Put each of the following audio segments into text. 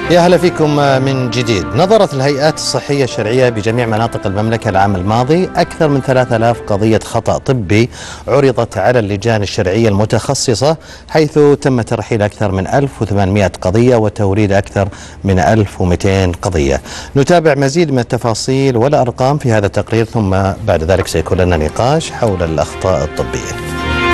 يا هلا فيكم من جديد. نظرت الهيئات الصحية الشرعية بجميع مناطق المملكة العام الماضي أكثر من 3000 قضية خطأ طبي عرضت على اللجان الشرعية المتخصصة، حيث تم ترحيل أكثر من 1800 قضية وتوريد أكثر من 1200 قضية. نتابع مزيد من التفاصيل والأرقام في هذا التقرير، ثم بعد ذلك سيكون لنا نقاش حول الأخطاء الطبية.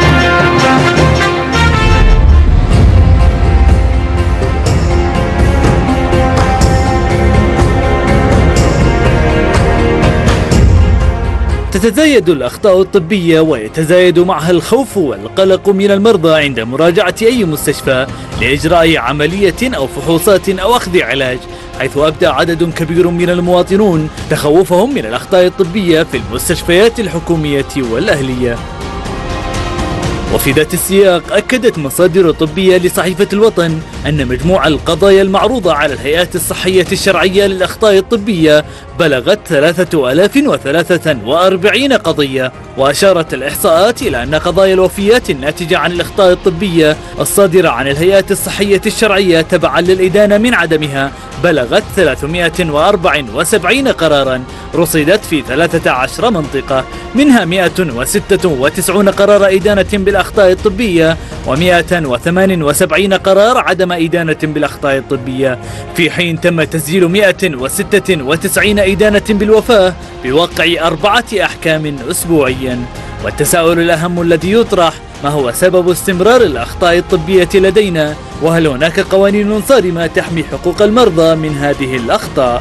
تتزايد الأخطاء الطبية ويتزايد معها الخوف والقلق من المرضى عند مراجعة أي مستشفى لإجراء عملية أو فحوصات أو أخذ علاج، حيث أبدى عدد كبير من المواطنون تخوفهم من الأخطاء الطبية في المستشفيات الحكومية والأهلية. وفي ذات السياق أكدت مصادر طبية لصحيفة الوطن أن مجموع القضايا المعروضة على الهيئات الصحية الشرعية للأخطاء الطبية بلغت 3043 قضية. وأشارت الإحصاءات إلى أن قضايا الوفيات الناتجة عن الأخطاء الطبية الصادرة عن الهيئات الصحية الشرعية تبعا للإدانة من عدمها بلغت 374 قرارا رصدت في 13 منطقة، منها 196 قرار إدانة بالأخطاء الطبية و178 قرار عدم إدانة بالأخطاء الطبية، في حين تم تسجيل 196 إدانة بالوفاة بواقع 4 أحكام أسبوعيا. والتساؤل الأهم الذي يطرح: ما هو سبب استمرار الأخطاء الطبية لدينا؟ وهل هناك قوانين صارمة تحمي حقوق المرضى من هذه الأخطاء؟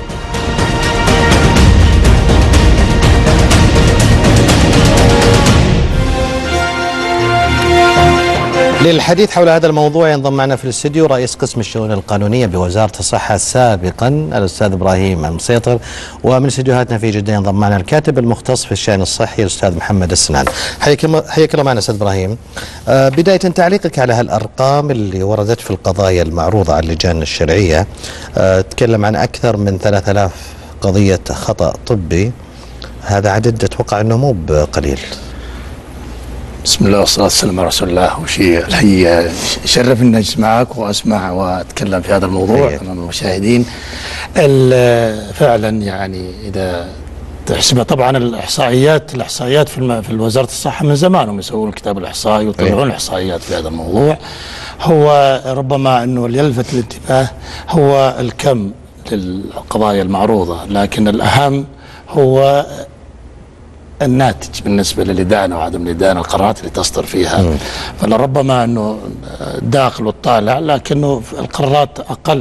للحديث حول هذا الموضوع ينضم معنا في الاستديو رئيس قسم الشؤون القانونية بوزارة الصحة سابقا الأستاذ إبراهيم المسيطر، ومن استديوهاتنا في جدة ينضم معنا الكاتب المختص في الشأن الصحي الأستاذ محمد السنان. حياك الله معنا أستاذ إبراهيم. بداية تعليقك على هالأرقام اللي وردت في القضايا المعروضة على اللجان الشرعية، تكلم عن أكثر من 3000 قضية خطأ طبي، هذا عدد أتوقع أنه مو بقليل. بسم الله والصلاة والسلام على رسول الله. وشيء الحقيقة شرفني أجلس معك وأسمع وأتكلم في هذا الموضوع أمام المشاهدين. فعلا يعني إذا تحسبها طبعا الإحصائيات في وزارة الصحة من زمان هم يسوون الكتاب الإحصائي ويطلعون الإحصائيات في هذا الموضوع. هو ربما أنه اللي يلفت الانتباه هو الكم للقضايا المعروضة، لكن الأهم هو الناتج بالنسبة للإدانة وعدم الإدانة، القرارات اللي تصدر فيها. فلربما أنه داخل وطالع، لكنه القرارات أقل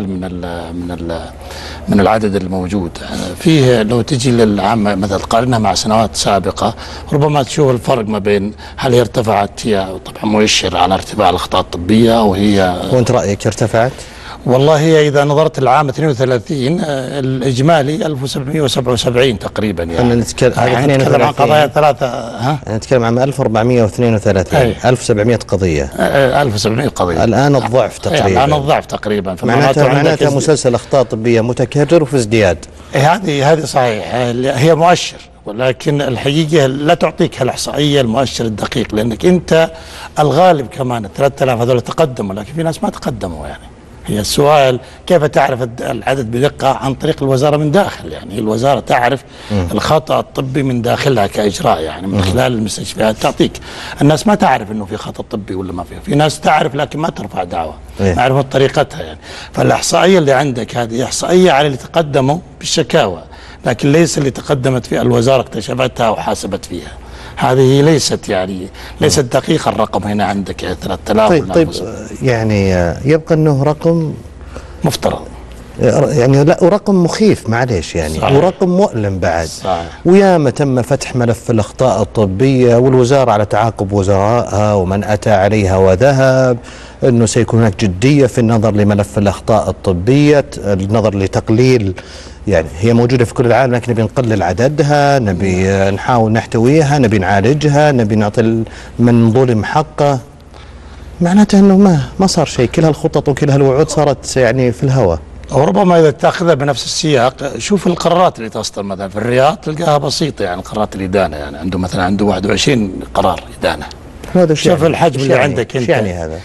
من العدد الموجود فيه. لو تجي للعام مثلا تقارنها مع سنوات سابقة ربما تشوف الفرق ما بين هل هي ارتفعت، هي طبعا مؤشر على ارتفاع الأخطاء الطبية وهي. وأنت رأيك ارتفعت؟ والله هي إذا نظرت العام 32 الإجمالي 1777 تقريبا، يعني نتكلم عن قضايا ثلاثة. نتكلم عن 1432 1700 قضية. 1700 قضية الآن الضعف تقريبا. الآن الضعف تقريبا. معناتها مسلسل أخطاء طبية متكرر وفي ازدياد. هذه صحيح، هي مؤشر، ولكن الحقيقة لا تعطيك هالإحصائية المؤشر الدقيق، لأنك أنت الغالب كمان 3000 هذول تقدموا، لكن في ناس ما تقدموا. يعني هي السؤال كيف تعرف العدد بدقة؟ عن طريق الوزارة من داخل، يعني الوزارة تعرف الخطأ الطبي من داخلها كإجراء، يعني من خلال المستشفيات تعطيك. الناس ما تعرف انه في خطأ طبي ولا ما في ناس تعرف لكن ما ترفع دعوة، ما عرفت طريقتها. يعني فالإحصائية اللي عندك هذه إحصائية على اللي تقدموا بالشكاوى، لكن ليس اللي تقدمت في الوزارة اكتشفتها وحاسبت فيها. هذه ليست دقيقة. الرقم هنا عندك 3000. طيب يعني يبقى انه رقم مفترض، يعني لا، ورقم مخيف معليش يعني. صحيح. ورقم مؤلم بعد. صحيح. وياما تم فتح ملف الأخطاء الطبية، والوزارة على تعاقب وزرائها ومن أتى عليها وذهب أنه سيكون هناك جدية في النظر لملف الأخطاء الطبية، النظر لتقليل، يعني هي موجودة في كل العالم لكن نبي نقلل عددها، نبي نحاول نحتويها، نبي نعالجها، نبي نعطي من ظلم حقه. معناته أنه ما صار شيء، كل هالخطط وكل هالوعود صارت يعني في الهواء. وربما إذا تأخذها بنفس السياق، شوف القرارات اللي تصدر مثلا في الرياض تلقاها بسيطة، يعني قرارات الإدانة، يعني عنده 21 قرار إدانة. هذا شوف الحجم اللي عندك أنت. يعني هذا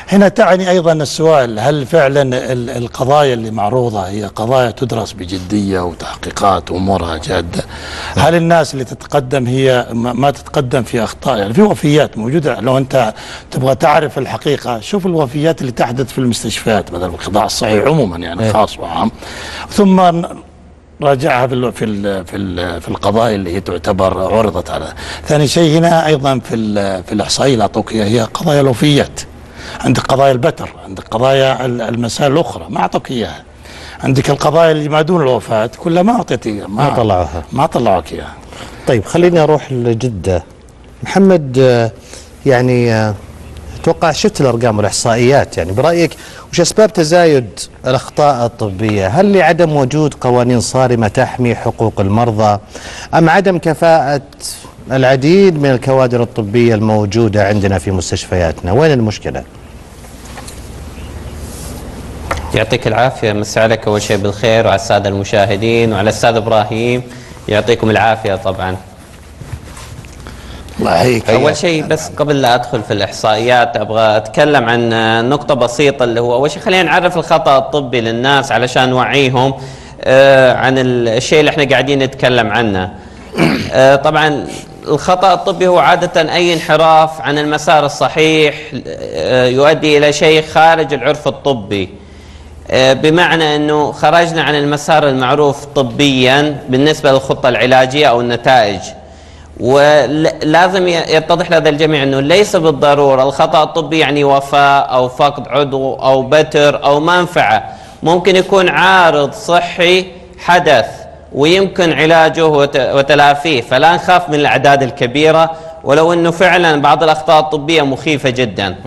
هنا تعني أيضا السؤال، هل فعلا القضايا اللي معروضة هي قضايا تدرس بجدية وتحقيقات وأمورها جادة؟ هل الناس اللي تتقدم هي ما تتقدم في أخطاء؟ يعني في وفيات موجودة، لو أنت تبغى تعرف الحقيقة شوف الوفيات اللي تحدث في المستشفيات مثلا القطاع الصحي عموما، يعني خاص وعام، ثم راجعها في القضايا اللي هي تعتبر عرضت على. ثاني شيء هنا ايضا في الاحصائيه اللي اعطوك هي قضايا الوفيات، عندك قضايا البتر، عندك قضايا المسائل الاخرى ما اعطوك اياها، عندك القضايا اللي ما دون الوفاه كلها ما اعطيت اياها، ما طلعوك اياها. طيب خليني اروح لجده. محمد، يعني اتوقع شفت الارقام والاحصائيات، يعني برايك وش اسباب تزايد الاخطاء الطبيه؟ هل لعدم وجود قوانين صارمه تحمي حقوق المرضى، ام عدم كفاءه العديد من الكوادر الطبيه الموجوده عندنا في مستشفياتنا؟ وين المشكله؟ يعطيك العافيه، مسي عليك اول شيء بالخير وعلى الساده المشاهدين وعلى الاستاذ ابراهيم، يعطيكم العافيه. طبعا الله يحييك. اول شيء بس قبل لا ادخل في الاحصائيات ابغى اتكلم عن نقطه بسيطه، اللي هو اول شيء خلينا نعرف الخطا الطبي للناس علشان نوعيهم عن الشيء اللي احنا قاعدين نتكلم عنه. طبعا الخطا الطبي هو عاده اي انحراف عن المسار الصحيح يؤدي الى شيء خارج العرف الطبي، بمعنى انه خرجنا عن المسار المعروف طبيا بالنسبه للخطه العلاجيه او النتائج. ولازم يتضح لدى الجميع أنه ليس بالضرورة الخطأ الطبي يعني وفاة أو فقد عضو أو بتر أو منفعة، ممكن يكون عارض صحي حدث ويمكن علاجه وتلافيه، فلا نخاف من الأعداد الكبيرة، ولو أنه فعلا بعض الأخطاء الطبية مخيفة جدا.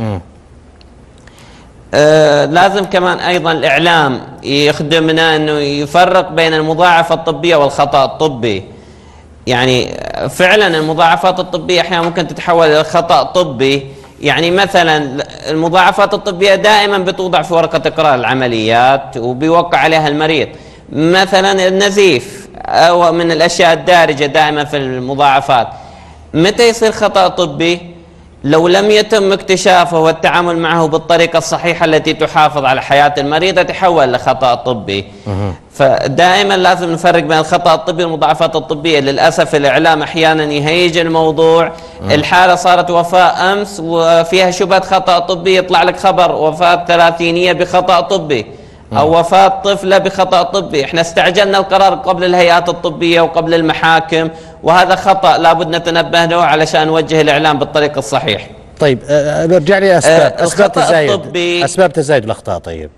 لازم كمان أيضا الإعلام يخدمنا أنه يفرق بين المضاعفة الطبية والخطأ الطبي. يعني فعلا المضاعفات الطبية أحيانا ممكن تتحول إلى خطأ طبي. يعني مثلا المضاعفات الطبية دائما بتوضع في ورقة إقرار العمليات وبيوقع عليها المريض. مثلا النزيف أو من الأشياء الدارجة دائما في المضاعفات. متى يصير خطأ طبي؟ لو لم يتم اكتشافه والتعامل معه بالطريقة الصحيحة التي تحافظ على حياة المريض تحول لخطأ طبي. فدائما لازم نفرق بين الخطأ الطبي والمضاعفات الطبية. للأسف الإعلام أحيانا يهيج الموضوع. الحالة صارت وفاة أمس وفيها شبهة خطأ طبي، يطلع لك خبر وفاة 30 بخطأ طبي أو وفاة طفلة بخطأ طبي. احنا استعجلنا القرار قبل الهيئات الطبية وقبل المحاكم، وهذا خطأ لابد نتنبه له علشان نوجه الإعلام بالطريق الصحيح. طيب نرجع لي أسباب تزايد الأخطاء. طيب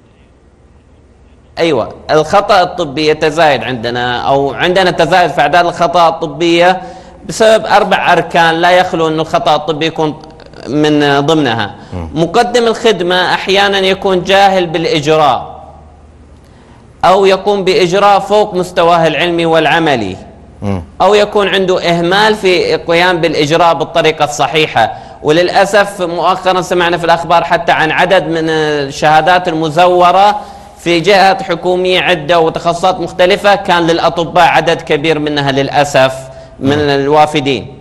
أيوة، الخطأ الطبي يتزايد عندنا، أو عندنا تزايد في أعداد الخطأ الطبية بسبب 4 أركان لا يخلو أن الخطأ الطبي يكون من ضمنها. مقدم الخدمة أحيانا يكون جاهل بالإجراء أو يقوم بإجراء فوق مستواه العلمي والعملي، أو يكون عنده إهمال في القيام بالإجراء بالطريقة الصحيحة. وللأسف مؤخرا سمعنا في الأخبار حتى عن عدد من الشهادات المزورة في جهات حكومية عدة وتخصصات مختلفة، كان للأطباء عدد كبير منها للأسف من الوافدين.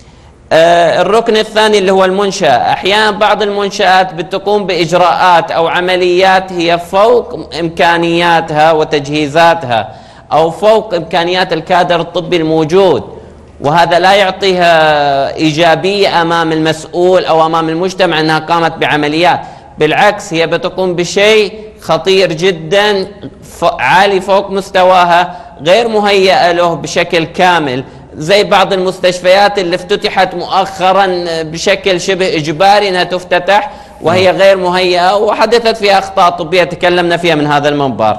الركن الثاني اللي هو المنشأة. أحيانا بعض المنشآت بتقوم بإجراءات أو عمليات هي فوق إمكانياتها وتجهيزاتها أو فوق إمكانيات الكادر الطبي الموجود، وهذا لا يعطيها إيجابية أمام المسؤول أو أمام المجتمع أنها قامت بعمليات. بالعكس هي بتقوم بشيء خطير جدا عالي فوق مستواها، غير مهيئة له بشكل كامل، زي بعض المستشفيات اللي افتتحت مؤخرا بشكل شبه إجباري أنها تفتتح وهي غير مهيئة وحدثت فيها أخطاء طبية تكلمنا فيها من هذا المنبر.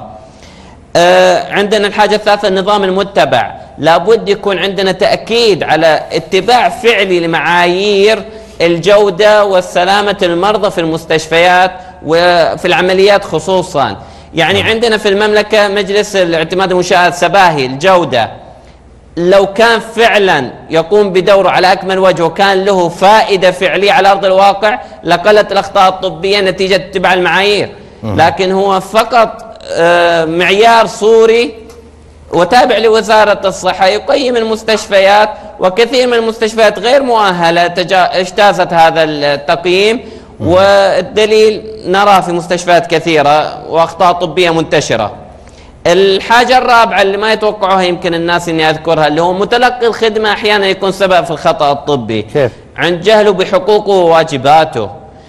عندنا الحاجة الثالثة النظام المتبع. لابد يكون عندنا تأكيد على اتباع فعلي لمعايير الجودة والسلامة المرضى في المستشفيات وفي العمليات خصوصا. يعني عندنا في المملكة مجلس الاعتماد المنشآت سباهي الجودة، لو كان فعلا يقوم بدوره على أكمل وجه وكان له فائدة فعلية على أرض الواقع لقلت الأخطاء الطبية نتيجة اتباع المعايير. لكن هو فقط معيار صوري وتابع لوزارة الصحة يقيم المستشفيات، وكثير من المستشفيات غير مؤهلة اجتازت هذا التقييم والدليل نرى في مستشفيات كثيرة وأخطاء طبية منتشرة. الحاجة الرابعة اللي ما يتوقعوها يمكن الناس إني أذكرها، اللي هو متلقي الخدمة أحيانا يكون سبب في الخطأ الطبي. كيف؟ عند جهله بحقوقه وواجباته،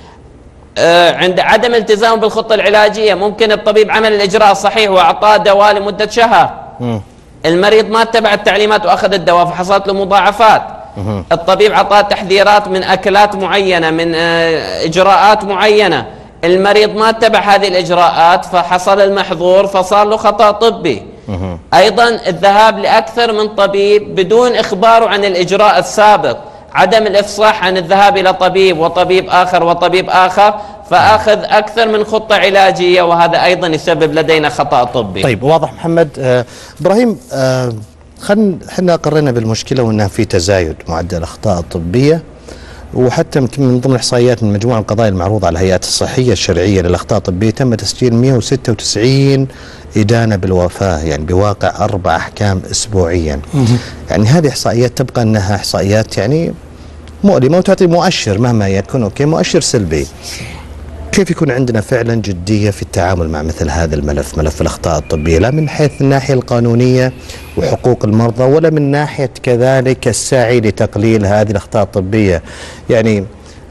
عند عدم التزامه بالخطة العلاجية. ممكن الطبيب عمل الإجراء الصحيح وأعطاه دواء لمدة شهر، المريض ما اتبع التعليمات وأخذ الدواء فحصلت له مضاعفات. الطبيب أعطاه تحذيرات من أكلات معينة، من إجراءات معينة، المريض ما اتبع هذه الإجراءات فحصل المحظور فصار له خطأ طبي. أيضا الذهاب لأكثر من طبيب بدون إخباره عن الإجراء السابق، عدم الإفصاح عن الذهاب إلى طبيب وطبيب آخر وطبيب آخر، فأخذ أكثر من خطة علاجية، وهذا أيضا يسبب لدينا خطأ طبي. طيب واضح محمد. إبراهيم، احنا قررنا بالمشكلة وأنها في تزايد معدل الأخطاء الطبية، وحتى يمكن من ضمن الإحصائيات من مجموعة القضايا المعروضة على الهيئات الصحية الشرعية للأخطاء الطبية تم تسجيل 196 إدانة بالوفاة، يعني بواقع 4 أحكام أسبوعيا. يعني هذه إحصائيات تبقى أنها إحصائيات يعني مؤلمة وتعطي مؤشر مهما يكون مؤشر سلبي. كيف يكون عندنا فعلا جدية في التعامل مع مثل هذا الملف، ملف الأخطاء الطبية، لا من حيث الناحية القانونية وحقوق المرضى، ولا من ناحية كذلك السعي لتقليل هذه الأخطاء الطبية؟ يعني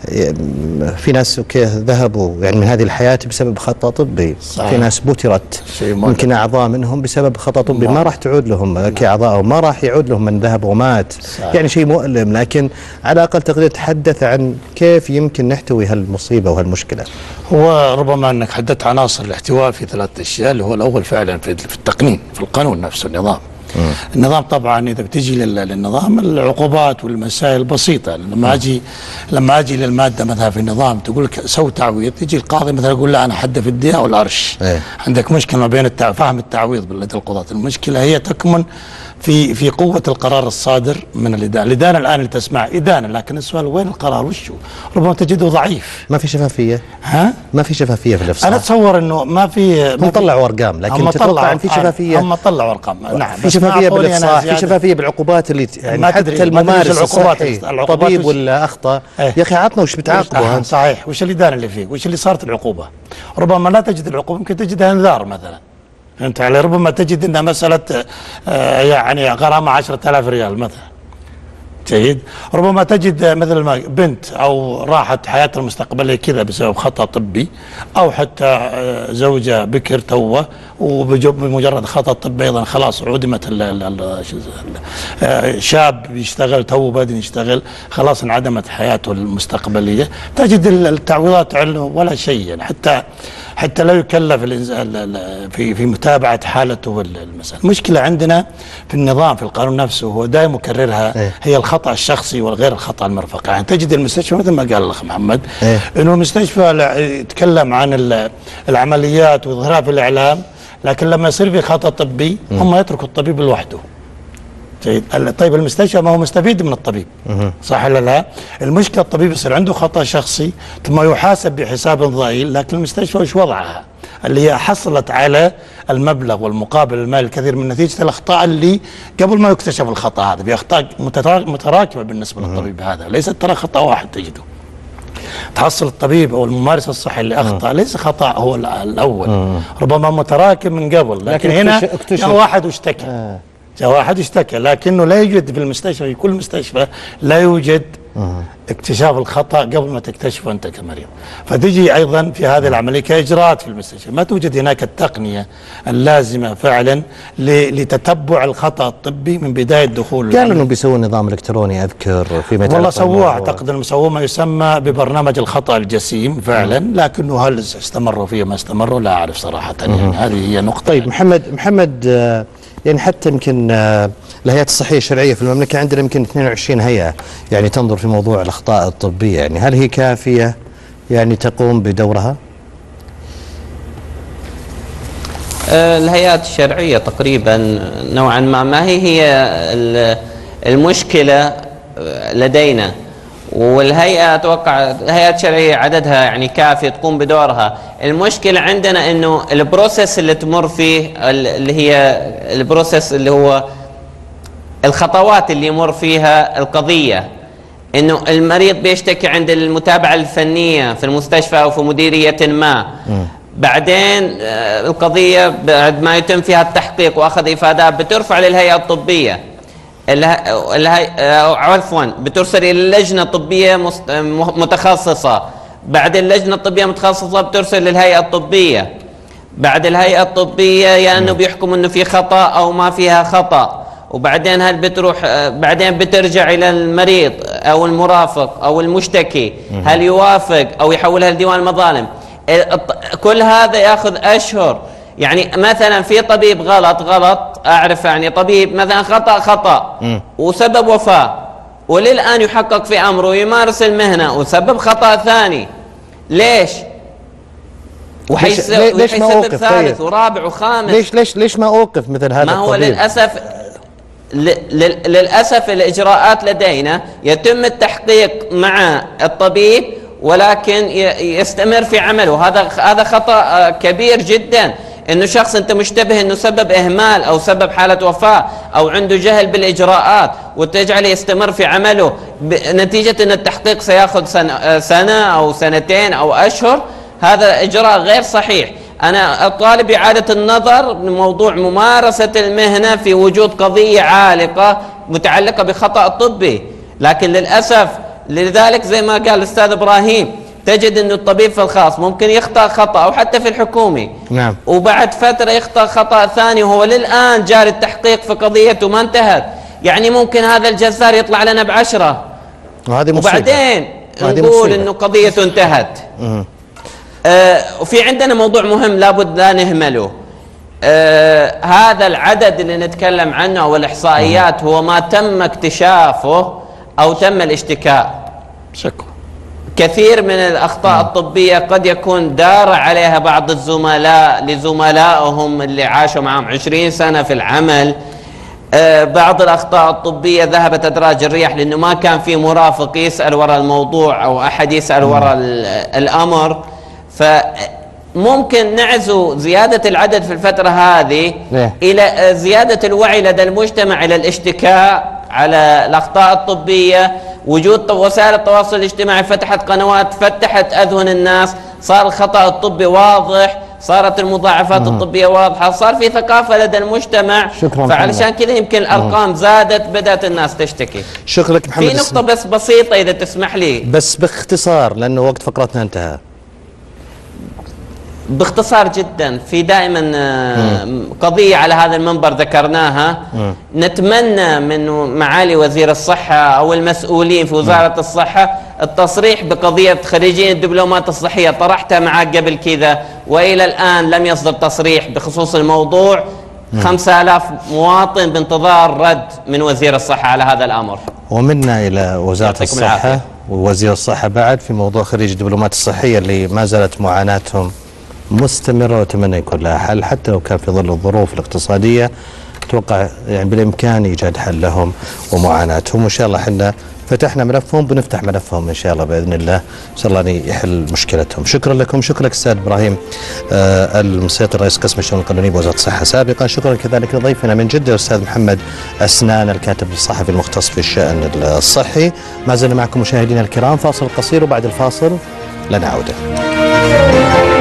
في ناس ذهبوا يعني من هذه الحياة بسبب خطأ طبي، صحيح. في ناس بترت يمكن أعضاء منهم بسبب خطأ طبي ما راح تعود لهم كأعضاء، ما راح يعود لهم من ذهب ومات، صحيح. يعني شيء مؤلم، لكن على الأقل تقدر تتحدث عن كيف يمكن نحتوي هالمصيبة وهالمشكلة. هو ربما أنك حددت عناصر الاحتواء في 3 أشياء، اللي هو الأول فعلا في التقنين، في القانون نفسه، النظام. النظام طبعا اذا بتجي للنظام العقوبات والمسائل بسيطه. لما اجي للماده مثلا في النظام تقول لك سوي تعويض، تجي القاضي مثلا يقول لا انا حد في الدية او العرش. عندك مشكله ما بين فهم التعويض لدى القضاة. المشكله هي تكمن في قوة القرار الصادر من الإدانة. الإدانة الآن اللي تسمع إدانة، لكن السؤال وين القرار؟ وشو؟ ربما تجده ضعيف، ما في شفافية. ما في شفافية في الإفصاح. أنا أتصور إنه ما في. هم طلعوا أرقام، لكن تتوقع أن في شفافية. هم طلعوا أرقام، نعم، في شفافية بالإفصاح، في شفافية بالعقوبات اللي يعني حتى الممارس الصحي الطبيب ولا أخطأ يا أخي عطنا وش بتعاقبه. صحيح، وش الإدانة اللي فيه؟ وش اللي صارت العقوبة؟ ربما لا تجد العقوبة، يمكن تجدها انذار مثلا. فهمت علي؟ ربما تجد انها مسألة يعني غرامة 10,000 ريال مثلا. جيد. ربما تجد مثل ما بنت او راحت حياتها المستقبلية كذا بسبب خطأ طبي، او حتى زوجة بكر توه وبمجرد خطأ طبي ايضا خلاص عدمت. شاب يشتغل تو بادئ يشتغل خلاص انعدمت حياته المستقبلية. تجد التعويضات ولا شيء، يعني حتى لا يكلف في متابعة حالته والمسألة. المشكلة عندنا في النظام، في القانون نفسه، هو دائما مكررها، هي الخطأ الشخصي والغير الخطأ المرفق. يعني تجد المستشفى مثل ما قال الأخ محمد إنه المستشفى يتكلم عن العمليات ويظهرها في الإعلام، لكن لما يصير في خطأ طبي هم يتركوا الطبيب لوحده. طيب المستشفى ما هو مستفيد من الطبيب، صح ولا لا؟ المشكله الطبيب يصير عنده خطا شخصي ثم يحاسب بحساب ضئيل، لكن المستشفى وش وضعها؟ اللي هي حصلت على المبلغ والمقابل المالي الكثير من نتيجه الاخطاء اللي قبل ما يكتشف الخطا هذا، في اخطاء متراكمه بالنسبه للطبيب هذا، ليست ترى خطا واحد تجده. تحصل الطبيب او الممارس الصحي اللي اخطا ليس خطا هو الاول، ربما متراكم من قبل، لكن هنا جاء واحد واشتكى. واحد اشتكى، لكنه لا يوجد في المستشفى، في كل مستشفى لا يوجد اكتشاف الخطأ قبل ما تكتشفه أنت كمريض. فتجي أيضا في هذه العملية كإجراءات في المستشفى، ما توجد هناك التقنية اللازمة فعلا لتتبع الخطأ الطبي من بداية دخول. قالوا أنه بيسووا نظام إلكتروني أذكر في والله سووه، أعتقد أنهم سووه ما يسمى ببرنامج الخطأ الجسيم فعلا، لكنه هل استمروا فيه ما استمروا لا أعرف صراحة. يعني هذه هي نقطة. طيب محمد يعني حتى يمكن الهيئات الصحية الشرعية في المملكة عندنا يمكن 22 هيئة يعني تنظر في موضوع الأخطاء الطبية، يعني هل هي كافية يعني تقوم بدورها؟ الهيئات الشرعية تقريبا نوعا ما هي المشكلة لدينا، والهيئة أتوقع الهيئات الشرعية عددها يعني كافي تقوم بدورها. المشكلة عندنا إنه البروسيس اللي تمر فيه اللي هي البروسيس اللي هو الخطوات اللي يمر فيها القضية، انه المريض بيشتكي عند المتابعة الفنية في المستشفى او في مديرية ما، بعدين القضية بعد ما يتم فيها التحقيق واخذ افادات بترفع للهيئة الطبية، عفوا بترسل الى اللجنة الطبية متخصصة، بعد اللجنة الطبية المتخصصة بترسل للهيئة الطبية، بعد الهيئة الطبية يا انه بيحكم انه في خطأ او ما فيها خطأ، وبعدين هل بتروح بعدين بترجع الى المريض او المرافق او المشتكي هل يوافق او يحولها لديوان المظالم. كل هذا ياخذ اشهر. يعني مثلا في طبيب غلط اعرف، يعني طبيب مثلا خطأ وسبب وفاة، وللان يحقق في امره ويمارس المهنة وسبب خطأ ثاني. ليش وحيسبب ثالث ورابع وخامس؟ ليش ما اوقف مثل هذا؟ ما هو الطبيب؟ للأسف الإجراءات لدينا يتم التحقيق مع الطبيب ولكن يستمر في عمله. هذا خطأ كبير جدا، انه شخص انت مشتبه انه سبب اهمال او سبب حالة وفاة او عنده جهل بالاجراءات وتجعله يستمر في عمله نتيجة ان التحقيق سيأخذ سنة او سنتين او اشهر. هذا اجراء غير صحيح. أنا أطالب بإعادة النظر بموضوع ممارسة المهنة في وجود قضية عالقة متعلقة بخطأ طبي، لكن للأسف لذلك زي ما قال الأستاذ إبراهيم تجد أن الطبيب في الخاص ممكن يخطأ خطأ أو حتى في الحكومي، نعم، وبعد فترة يخطأ خطأ ثاني وهو للآن جاري التحقيق في قضيته ما انتهت. يعني ممكن هذا الجزار يطلع لنا ب10 وبعدين نقول أنه قضيته انتهت. وفي عندنا موضوع مهم لابد لا نهمله. هذا العدد اللي نتكلم عنه والإحصائيات هو ما تم اكتشافه أو تم الاشتكاء. كثير من الأخطاء الطبية قد يكون دار عليها بعض الزملاء لزملائهم اللي عاشوا معهم 20 سنة في العمل. بعض الأخطاء الطبية ذهبت أدراج الرياح لأنه ما كان في مرافق يسأل وراء الموضوع أو أحد يسأل وراء الأمر. فممكن نعزو زيادة العدد في الفترة هذه إلى زيادة الوعي لدى المجتمع إلى الاشتكاء على الأخطاء الطبية. وجود وسائل التواصل الاجتماعي فتحت قنوات، فتحت أذهن الناس، صار الخطأ الطبي واضح، صارت المضاعفات الطبية واضحة، صار في ثقافة لدى المجتمع. فعلشان كذا يمكن الأرقام زادت، بدأت الناس تشتكي. شكرا لك محمد. في نقطة بس بسيطة إذا تسمح لي، بس باختصار لأنه وقت فقرتنا انتهى. باختصار جدا، في دائما قضية على هذا المنبر ذكرناها. نتمنى من معالي وزير الصحة أو المسؤولين في وزارة الصحة التصريح بقضية خريجين الدبلومات الصحية. طرحتها معك قبل كذا وإلى الآن لم يصدر تصريح بخصوص الموضوع. 5000 مواطن بانتظار رد من وزير الصحة على هذا الأمر. ومنا إلى وزارة الصحة ووزير الصحة بعد في موضوع خريج الدبلومات الصحية اللي ما زالت معاناتهم مستمرة، وأتمنى يكون لها حل حتى لو كان في ظل الظروف الاقتصادية. أتوقع يعني بالإمكان إيجاد حل لهم ومعاناتهم، وإن شاء الله احنا فتحنا ملفهم بنفتح ملفهم إن شاء الله بإذن الله، إن شاء الله يحل مشكلتهم. شكرا لكم، شكرا لك أستاذ إبراهيم المسيطر رئيس قسم الشؤون القانونية بوزارة الصحة سابقا. شكرا كذلك لضيفنا من جدة الأستاذ محمد أسنان الكاتب الصحفي المختص في الشأن الصحي. ما زلنا معكم مشاهدينا الكرام، فاصل قصير وبعد الفاصل لنا عودة.